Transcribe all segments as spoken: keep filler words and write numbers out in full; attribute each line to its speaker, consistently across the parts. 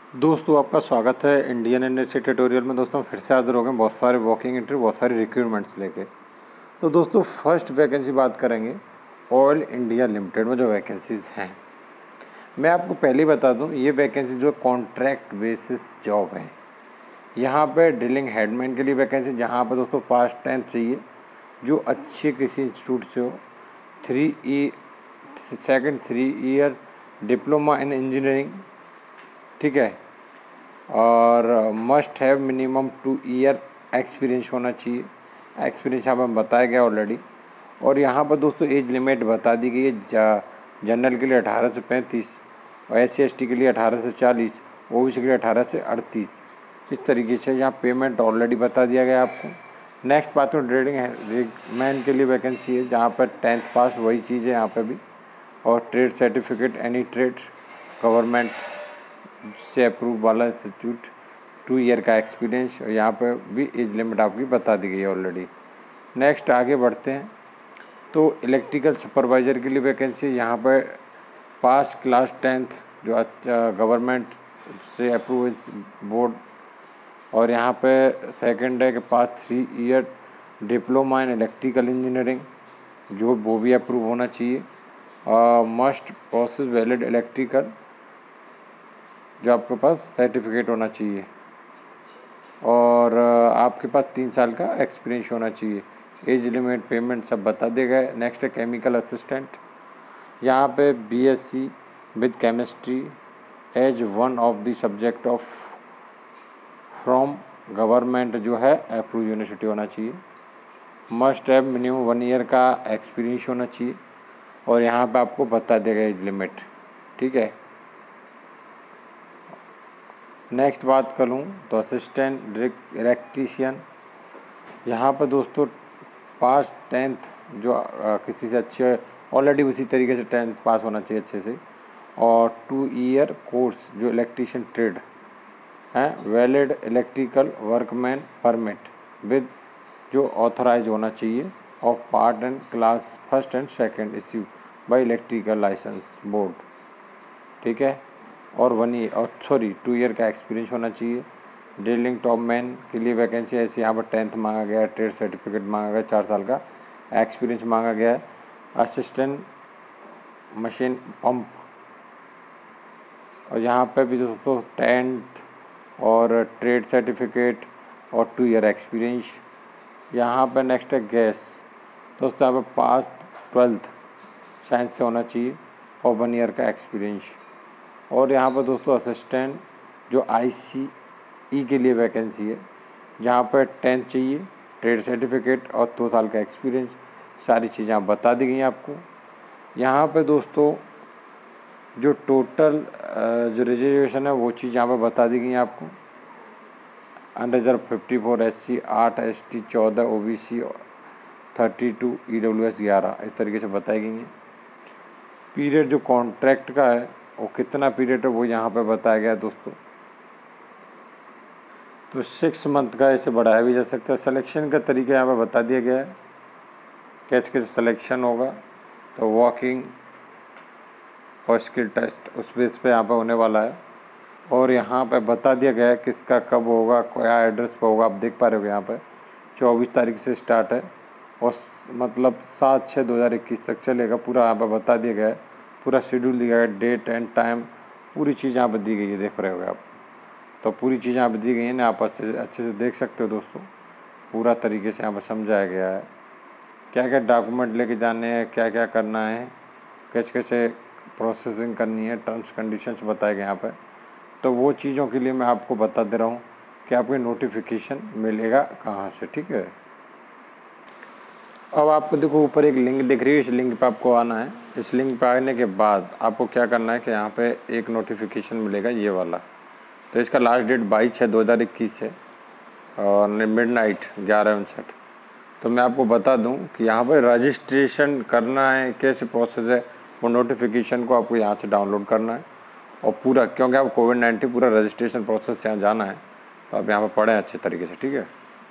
Speaker 1: दोस्तों आपका स्वागत है इंडियन इंडस्ट्री ट्यूटोरियल में। दोस्तों फिर से हाजिर हो गए बहुत सारे वॉकिंग इंटरव्यू, बहुत सारे रिक्रूटमेंट्स लेके। तो दोस्तों फर्स्ट वैकेंसी बात करेंगे ऑयल इंडिया लिमिटेड में जो वैकेंसीज़ हैं। मैं आपको पहले ही बता दूं, ये वैकेंसी जो कॉन्ट्रैक्ट बेसिस जॉब है। यहाँ पे ड्रिलिंग हेडमैन के लिए वैकेंसी, जहाँ पर दोस्तों पास टेंथ चाहिए जो अच्छे किसी इंस्टीट्यूट से हो, थ्री ई second three year diploma in engineering, ठीक है, और must have minimum two year experience होना चाहिए। एक्सपीरियंस यहाँ पर बताया गया ऑलरेडी। और यहाँ पर दोस्तों एज लिमिट बता दी गई है। जनरल के लिए अठारह से पैंतीस और एस सी एस टी के लिए अठारह से चालीस, ओ बी सी के लिए अठारह से अड़तीस। इस तरीके से यहाँ पेमेंट ऑलरेडी बता दिया गया आपको। नेक्स्ट बात तो ड्रिलिंग मैन के लिए वैकेंसी है, जहाँ पर टेंथ पास वही चीज़ है यहाँ पर भी, और trade certificate any trade government से अप्रूव वाला इंस्टीट्यूट, टू ईयर का एक्सपीरियंस। और यहाँ पर भी एज लिमिट आपकी बता दी गई है ऑलरेडी। नेक्स्ट आगे बढ़ते हैं तो इलेक्ट्रिकल सुपरवाइज़र के लिए वैकेंसी, यहाँ पर पास क्लास टेंथ जो गवर्नमेंट से अप्रूव बोर्ड, और यहाँ पे सेकंड है कि pass three year diploma in electrical engineering, जो वो भी अप्रूव होना चाहिए। मस्ट प्रोसेस वैलिड इलेक्ट्रिकल, जो आपके पास सर्टिफिकेट होना चाहिए, और आपके पास तीन साल का एक्सपीरियंस होना चाहिए। एज लिमिट पेमेंट सब बता दिए गए। नेक्स्ट है केमिकल असिस्टेंट, यहाँ पे BSc with chemistry as one of the subject of from government जो है अप्रूव यूनिवर्सिटी होना चाहिए। Must have minimum one year का एक्सपीरियंस होना चाहिए, और यहाँ पे आपको बता देगा एज लिमिट, ठीक है। नेक्स्ट बात करूँ तो असिस्टेंट इलेक्ट्रीशियन, यहाँ पर दोस्तों पास टेंथ जो आ, किसी से अच्छे ऑलरेडी उसी तरीके से टेंथ पास होना चाहिए अच्छे से, और टू ईयर कोर्स जो इलेक्ट्रीशियन ट्रेड है, valid electrical workman permit with जो ऑथराइज होना चाहिए, of part and class first and second issue by electrical licence board, ठीक है। और वन ईयर और सॉरी टू ईयर का एक्सपीरियंस होना चाहिए। ड्रिलिंग टॉप मैन के लिए वैकेंसी ऐसी, यहाँ पर टेंथ मांगा गया है, ट्रेड सर्टिफिकेट मांगा गया, चार साल का एक्सपीरियंस मांगा गया है। असिस्टेंट मशीन पंप, और यहाँ पे भी दोस्तों टेंथ और ट्रेड सर्टिफिकेट और टू ईयर एक्सपीरियंस। यहाँ पर नेक्स्ट है गैस, दोस्तों यहाँ पर पास ट्वेल्थ साइंस से होना चाहिए और वन ईयर का एक्सपीरियंस। और यहाँ पर दोस्तों असिस्टेंट जो आईसीई के लिए वैकेंसी है, जहाँ पर टेंथ चाहिए, ट्रेड सर्टिफिकेट और दो साल का एक्सपीरियंस। सारी चीज़ें आप बता दी गई आपको। यहाँ पे दोस्तों जो टोटल जो रिजर्वेशन है वो चीज़ यहाँ पर बता दी गई आपको। Unreserve fifty four, S C आठ, एस टी चौदह, O B C thirty two, E W S ग्यारह, इस तरीके से बताई गई हैं। पीरियड जो कॉन्ट्रैक्ट का है वो कितना पीरियड है वो यहाँ पे बताया गया है दोस्तों। तो सिक्स मंथ का इसे बढ़ाया भी जा सकता है। सिलेक्शन का तरीका यहाँ पे बता दिया गया है, कैसे कैसे सिलेक्शन होगा। तो वॉकिंग और स्किल टेस्ट उस बेस पे यहाँ पे होने वाला है, और यहाँ पे बता दिया गया है किसका कब होगा, क्या एड्रेस पर होगा। आप देख पा रहे हो यहाँ पे चौबीस तारीख से स्टार्ट है और मतलब सात छः दो हज़ार इक्कीस तक चलेगा। पूरा यहाँ पे बता दिया गया है, पूरा शेड्यूल दिया गया है, डेट एंड टाइम पूरी चीज़ यहाँ पर दी गई है, देख रहे हो आप। तो पूरी चीज़ यहाँ पर दी गई है ना, आप अच्छे से अच्छे से देख सकते हो दोस्तों। पूरा तरीके से यहाँ पर समझाया गया है क्या क्या डॉक्यूमेंट लेके जाने हैं, क्या क्या करना है, कैसे कैसे प्रोसेसिंग करनी है, टर्म्स कंडीशंस बताए गए यहाँ पर। तो वो चीज़ों के लिए मैं आपको बता दे रहा हूँ कि आपको नोटिफिकेशन मिलेगा कहाँ से, ठीक है। अब आपको देखो ऊपर एक लिंक दिख रही है, इस लिंक पे आपको आना है। इस लिंक पे आने के बाद आपको क्या करना है कि यहाँ पे एक नोटिफिकेशन मिलेगा ये वाला। तो इसका लास्ट डेट बाईस छः दो हज़ार इक्कीस है और मिड नाइट ग्यारह उनसठ। तो मैं आपको बता दूं कि यहाँ पर रजिस्ट्रेशन करना है, कैसे प्रोसेस है, वो नोटिफिकेशन को आपको यहाँ से डाउनलोड करना है। और पूरा क्योंकि आप कोविड नाइन्टीन पूरा रजिस्ट्रेशन प्रोसेस से यहाँ जाना है, तो आप यहाँ पर पढ़ें अच्छे तरीके से, ठीक है।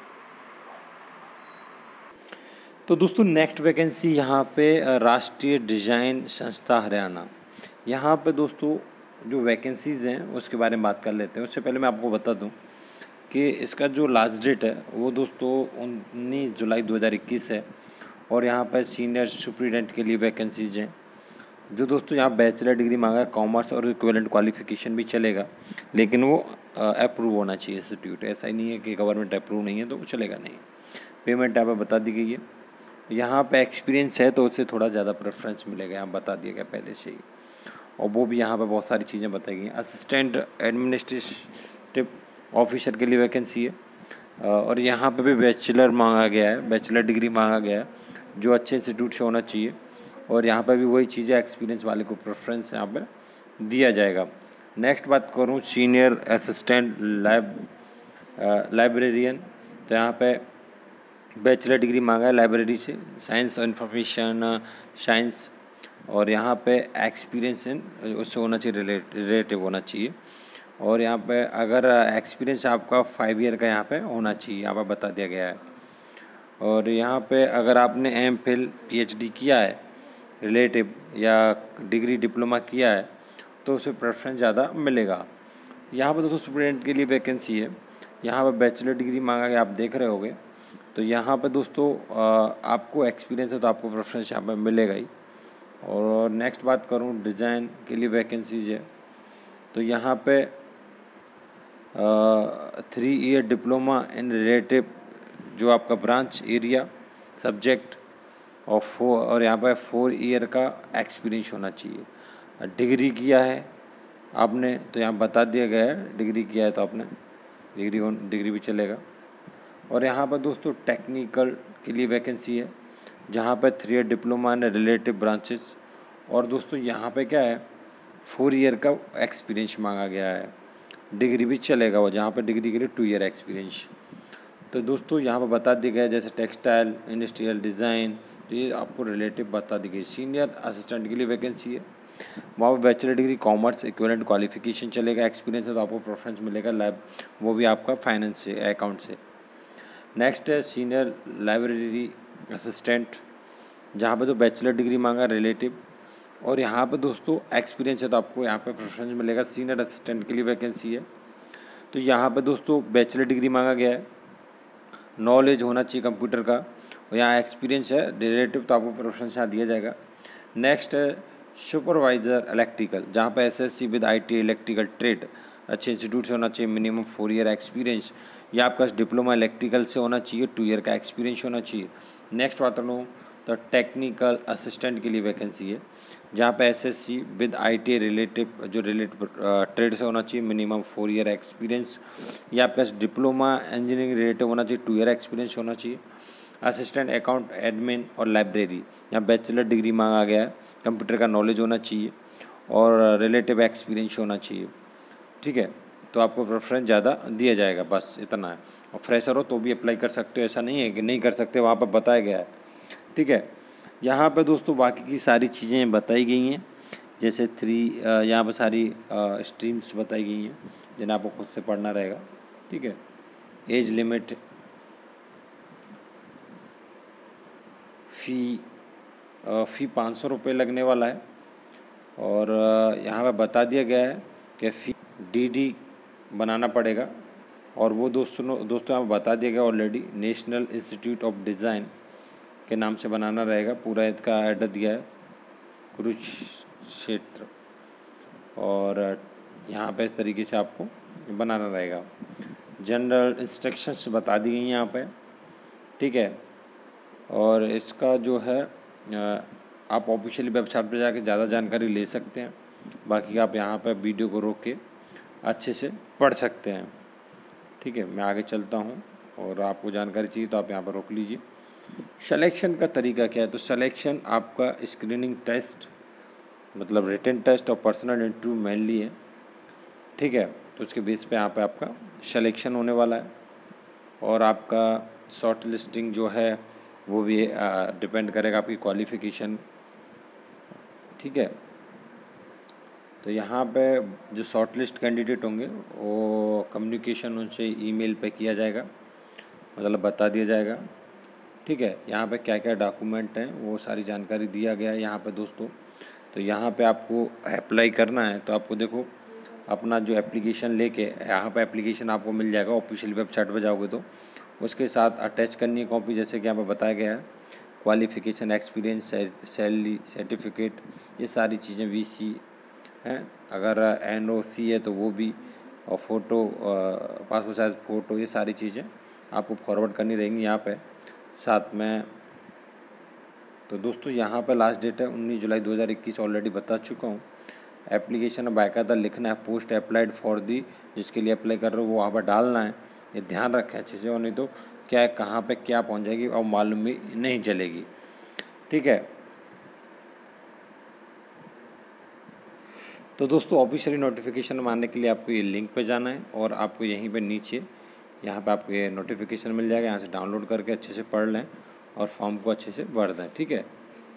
Speaker 1: तो दोस्तों नेक्स्ट वैकेंसी यहाँ पे राष्ट्रीय डिज़ाइन संस्था हरियाणा, यहाँ पे दोस्तों जो वैकेंसीज़ हैं उसके बारे में बात कर लेते हैं। उससे पहले मैं आपको बता दूं कि इसका जो लास्ट डेट है वो दोस्तों उन्नीस जुलाई दो हज़ार इक्कीस है। और यहाँ पर सीनियर सुपरिटेंडेंट के लिए वैकेंसीज़ हैं। जो दोस्तों यहाँ बैचलर डिग्री मांगा है, कॉमर्स और इक्विवेलेंट क्वालिफिकेशन भी चलेगा, लेकिन वो अप्रूव होना चाहिए इंस्टीट्यूट। ऐसा ही नहीं है कि गवर्नमेंट अप्रूव नहीं है तो वो चलेगा नहीं। पेमेंट यहाँ पर बता दी गई है। यहाँ पे एक्सपीरियंस है तो उससे थोड़ा ज़्यादा प्रेफरेंस मिलेगा, यहाँ बता दिया गया पहले से ही। और वो भी यहाँ पे बहुत सारी चीज़ें बताई गई हैं। असिस्टेंट एडमिनिस्ट्रेटिव ऑफिसर के लिए वैकेंसी है और यहाँ पे भी बैचलर मांगा गया है, बैचलर डिग्री मांगा गया है, जो अच्छे इंस्टीट्यूट से होना चाहिए। और यहाँ पे भी वही चीज़ें, एक्सपीरियंस वाले को प्रेफरेंस यहाँ पे दिया जाएगा। नेक्स्ट बात करूँ सीनियर असिस्टेंट लैब लाइब्रेरियन, तो यहाँ पे बैचलर डिग्री मांगा है लाइब्रेरी से, साइंस और इंफॉर्मेशन साइंस। और यहाँ पे एक्सपीरियंस उससे होना चाहिए, रिलेट रिलेटिव होना चाहिए। और यहाँ पे अगर एक्सपीरियंस आपका फाइव ईयर का यहाँ पे होना चाहिए, यहाँ पे बता दिया गया है। और यहाँ पे अगर आपने M Phil P H D किया है रिलेटिव या डिग्री डिप्लोमा किया है तो उसे प्रेफरेंस ज़्यादा मिलेगा। यहाँ पर दोस्तों स्टूडेंट के लिए वैकेंसी है। यहाँ पर बैचलर डिग्री मांगा गया, आप देख रहे होगे। तो यहाँ पर दोस्तों आपको एक्सपीरियंस है तो आपको प्रेफरेंस यहाँ पर मिलेगा ही। और नेक्स्ट बात करूँ डिज़ाइन के लिए वैकेंसीज है, तो यहाँ पे three year diploma in relative जो आपका ब्रांच एरिया सब्जेक्ट और फोर और यहाँ पर फोर ईयर का एक्सपीरियंस होना चाहिए। डिग्री किया है आपने तो यहाँ बता दिया गया है, डिग्री किया है तो आपने डिग्री डिग्री भी चलेगा। और यहाँ पर दोस्तों टेक्निकल के लिए वैकेंसी है, जहाँ पर three year diploma in relative branches. और दोस्तों यहाँ पे क्या है, फोर ईयर का एक्सपीरियंस मांगा गया है, डिग्री भी चलेगा वो, जहाँ पर डिग्री के लिए टू ईयर एक्सपीरियंस। तो दोस्तों यहाँ पर बता दिया गया है जैसे टेक्सटाइल इंडस्ट्रियल डिज़ाइन, तो ये आपको रिलेटिव बता दी गई। सीनियर असिस्टेंट के लिए वैकेंसी है, वहाँ पर bachelor degree commerce equivalent qualification चलेगा, एक्सपीरियंस है तो आपको प्रेफरेंस मिलेगा, लैब वो भी आपका फाइनेंस से, अकाउंट से। नेक्स्ट है सीनियर लाइब्रेरी असिस्टेंट, जहाँ पे तो बैचलर डिग्री मांगा रिलेटिव। और यहाँ पे दोस्तों एक्सपीरियंस है तो आपको यहाँ पे प्रेफरेंस मिलेगा। सीनियर असिस्टेंट के लिए वैकेंसी है, तो यहाँ पे दोस्तों बैचलर डिग्री मांगा गया है, नॉलेज होना चाहिए कंप्यूटर का, और यहाँ एक्सपीरियंस है रिलेटिव तो आपको प्रेफरेंस यहाँ दिया जाएगा। नेक्स्ट है सुपरवाइज़र इलेक्ट्रिकल, जहाँ पे SSC with IT electrical trade अच्छे इंस्टीट्यूट से होना चाहिए, मिनिमम फोर ईयर एक्सपीरियंस, या आपका डिप्लोमा इलेक्ट्रिकल से होना चाहिए, टू ईयर का एक्सपीरियंस होना चाहिए। नेक्स्ट बात करूँ तो टेक्निकल असिस्टेंट के लिए वैकेंसी है, जहाँ पे एसएससी विद आईटी रिलेटिव जो रिलेटिव ट्रेड से होना चाहिए, मिनिमम फोर ईयर एक्सपीरियंस, या आपका डिप्लोमा इंजीनियरिंग रिलेटिव होना चाहिए, टू ईयर एक्सपीरियंस होना चाहिए। असिस्टेंट अकाउंट एडमिन और लाइब्रेरी, यहाँ बैचलर डिग्री मांगा गया है, कंप्यूटर का नॉलेज होना चाहिए और रिलेटिव एक्सपीरियंस होना चाहिए। ठीक है, तो आपको प्रेफरेंस ज़्यादा दिया जाएगा, बस इतना है। और फ्रेशर हो तो भी अप्लाई कर सकते हो, ऐसा नहीं है कि नहीं कर सकते, वहाँ पर बताया गया है। ठीक है, यहाँ पर दोस्तों बाकी की सारी चीज़ें बताई गई हैं, जैसे थ्री यहाँ पर सारी स्ट्रीम्स बताई गई हैं जिन्हें आपको खुद से पढ़ना रहेगा। ठीक है, एज लिमिट, फ़ी फ़ी पाँच सौ रुपये लगने वाला है। और यहाँ पर बता दिया गया है कि फ़ी डी डी बनाना पड़ेगा, और वो दोस्तों दोस्तों यहाँ पर बता दिया गया already, national institute of design के नाम से बनाना रहेगा। पूरा इसका एड्रेस दिया है कुरुक्षेत्र, और यहाँ पे इस तरीके से आपको बनाना रहेगा। जनरल इंस्ट्रक्शंस बता दी गई हैं यहाँ पे। ठीक है, और इसका जो है आप ऑफिशियली वेबसाइट पर जाके ज़्यादा जानकारी ले सकते हैं, बाकी आप यहाँ पर वीडियो को रोक के अच्छे से पढ़ सकते हैं। ठीक है, मैं आगे चलता हूँ, और आपको जानकारी चाहिए तो आप यहाँ पर रोक लीजिए। सिलेक्शन का तरीका क्या है, तो सिलेक्शन आपका स्क्रीनिंग टेस्ट मतलब रिटन टेस्ट और पर्सनल इंटरव्यू मेनली है। ठीक है, तो उसके बेस पे यहाँ पे आपका सिलेक्शन होने वाला है, और आपका शॉर्ट लिस्टिंग जो है वो भी डिपेंड करेगा आपकी क्वालिफ़िकेशन। ठीक है, तो यहाँ पे जो शॉर्ट लिस्ट कैंडिडेट होंगे वो कम्युनिकेशन उनसे ईमेल पे किया जाएगा, मतलब बता दिया जाएगा। ठीक है, यहाँ पे क्या क्या डॉक्यूमेंट हैं वो सारी जानकारी दिया गया है यहाँ पे दोस्तों। तो तो यहाँ पे आपको अप्लाई करना है तो आपको देखो अपना जो एप्लीकेशन लेके यहाँ पे एप्लीकेशन आपको मिल जाएगा। ऑफिशियल वेबसाइट पर जाओगे तो उसके साथ अटैच करनी है कॉपी, जैसे कि यहाँ पे बताया गया है, क्वालिफ़िकेशन, एक्सपीरियंस, सैलरी सर्टिफिकेट, ये सारी चीज़ें, वीसी हैं, अगर एनओसी है तो वो भी, और फ़ोटो, पासपोर्ट साइज़ फ़ोटो, ये सारी चीज़ें आपको फॉरवर्ड करनी रहेंगी यहाँ पे साथ में। तो दोस्तों यहाँ पे लास्ट डेट है उन्नीस जुलाई दो हज़ार इक्कीस, ऑलरेडी बता चुका हूँ। एप्लीकेशन बाकायदा लिखना है पोस्ट अप्लाइड फॉर दी, जिसके लिए अप्लाई कर रहे हो वो वहाँ पर डालना है। ये ध्यान रखें अच्छे से, और नहीं तो क्या है कहाँ पे क्या पहुँच जाएगी और मालूम भी नहीं चलेगी। ठीक है, तो दोस्तों ऑफिशियली नोटिफिकेशन मारने के लिए आपको ये लिंक पे जाना है और आपको यहीं पे नीचे यहाँ पे आपको ये नोटिफिकेशन मिल जाएगा। यहाँ से डाउनलोड करके अच्छे से पढ़ लें और फॉर्म को अच्छे से भर दें। ठीक है,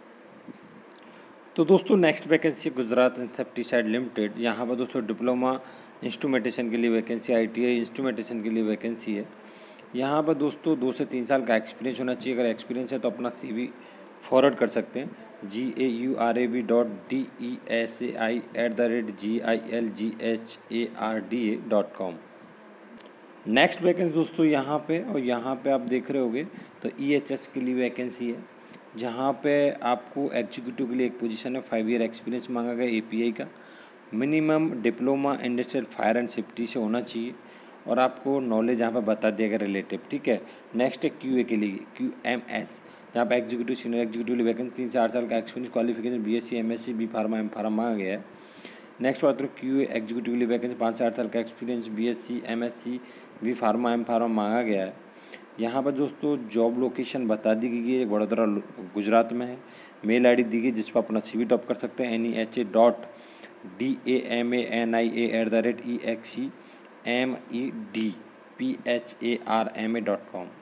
Speaker 1: तो दोस्तों next vacancy Gujarat insecticide limited. यहाँ पर दोस्तों डिप्लोमा इंस्ट्रूमेंटेशन के लिए वैकेंसी, आईटीआई इंस्ट्रूमेंटेशन के लिए वैकेंसी है। यहाँ पर दोस्तों दो से तीन साल का एक्सपीरियंस होना चाहिए। अगर एक्सपीरियंस है तो अपना सीवी फॉरवर्ड कर सकते हैं G A U R A V dot D E S A I at the rate G I L G H A R D A dot com. Next vacancy दोस्तों यहाँ पे, और यहाँ पे आप देख रहे होगे तो ई एच एस के लिए वैकेंसी है, जहाँ पे आपको एग्जीक्यूटिव के लिए एक पोजीशन है। फाइव ईयर एक्सपीरियंस मांगा गया ए पी आई का, minimum diploma industrial fire and safety से होना चाहिए, और आपको नॉलेज यहाँ पे बता दिया गया रिलेटिव। ठीक है, नेक्स्ट है क्यू ए के लिए क्यू एम एस, यहाँ पे एग्जीक्यूटिव, सीनियर एग्जीक्यूटिव लिए वैकेंसी, तीन से चार साल का experience, qualification B S C, M S C, B pharma, M pharma मांगा गया है। नेक्स्ट बात करो क्यू ए एग्जीक्यूटिव लिए वैकेंसी, पाँच से आठ साल का experience, B S C, M S C, B pharma, M pharma मांगा गया है। यहाँ पर दोस्तों जॉब लोकेशन बता दी गई है, वडोदरा गुजरात में है। मेल आई डी दी गई जिस पर अपना सी वी टॉप कर सकते हैं, N E H A dot D A M A N I A at the rate E X C M E D P H A R M A dot com.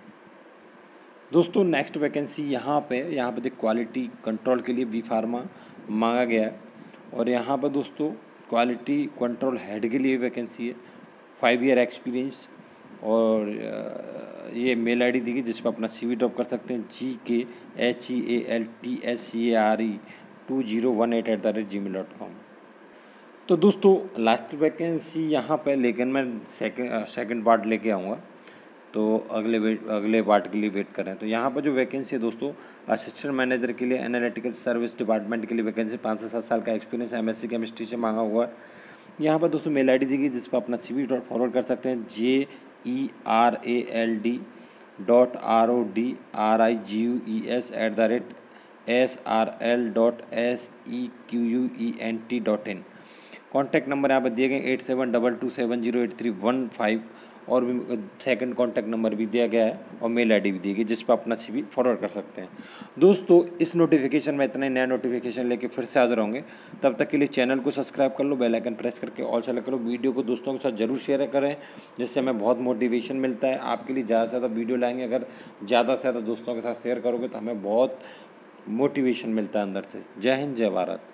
Speaker 1: दोस्तों next vacancy यहाँ पे यहाँ पे देख quality control के लिए B pharma मांगा गया है, और यहाँ पर दोस्तों क्वालिटी कंट्रोल हेड के लिए वैकेंसी है, फाइव ईयर एक्सपीरियंस, और ये मेल आई डी दी गई जिस पर अपना सी वी ड्रॉप कर सकते हैं, G K H E A L T S C A R E two zero one eight at the rate Gmail dot com. तो दोस्तों लास्ट वैकेंसी यहाँ पे, लेकिन मैं सेकंड सेकंड पार्ट लेके आऊँगा, तो अगले वेट अगले पार्ट के लिए वेट करें। तो यहाँ पर जो वैकेंसी है दोस्तों, असिस्टेंट मैनेजर के लिए एनालिटिकल सर्विस डिपार्टमेंट के लिए वैकेंसी, पाँच से सात साल का एक्सपीरियंस, एमएससी केमिस्ट्री से मांगा हुआ है। यहाँ पर दोस्तों मेल आई डी दी गई जिस पर अपना सी वी डॉट फॉरवर्ड कर सकते हैं, J E R A L D dot R O D R I G U E S at the rate S R L dot S E Q U E N T dot in. Contact number यहाँ पर दिए गए eight seven double two seven zero eight three one five, और भी second contact number भी दिया गया है, और मेल आई डी भी दी गई जिस पर अपना सी वी फॉरवर्ड कर सकते हैं। दोस्तों इस नोटिफिकेशन में इतना ही, नया नोटिफिकेशन लेके फिर से हाजिर होंगे। तब तक के लिए चैनल को सब्सक्राइब कर लो, बेल आइकन प्रेस करके ऑल सेलेक्ट करो, वीडियो को दोस्तों के साथ जरूर शेयर करें, जिससे हमें बहुत मोटिवेशन मिलता है। आपके लिए ज़्यादा से ज़्यादा वीडियो लाएंगे, अगर ज़्यादा से ज़्यादा दोस्तों के साथ शेयर करोगे तो हमें बहुत मोटिवेशन मिलता है अंदर से। जय हिंद, जय भारत।